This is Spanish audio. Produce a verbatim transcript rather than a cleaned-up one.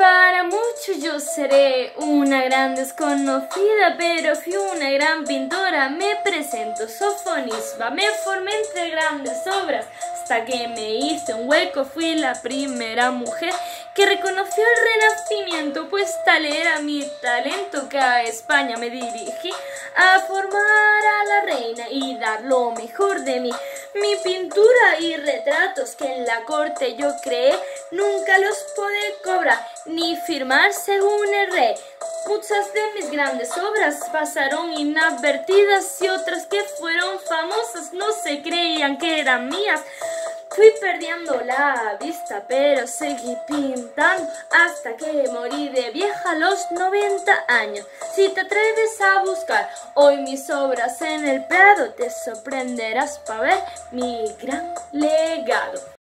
Para muchos yo seré una gran desconocida, pero fui una gran pintora. Me presento, Sofonisba, me formé entre grandes obras, hasta que me hice un hueco. Fui la primera mujer que reconoció el Renacimiento, pues tal era mi talento que a España me dirigí a formar a la reina y dar lo mejor de mí. Mi pintura y retratos que en la corte yo creé, nunca los pude cobrar ni firmar según el rey. Muchas de mis grandes obras pasaron inadvertidas y otras que fueron famosas no se creían que eran mías. Fui perdiendo la vista, pero seguí pintando hasta que morí de vieja a los noventa años. Si te atreves a buscar hoy mis obras en el Prado, te sorprenderás para ver mi gran legado.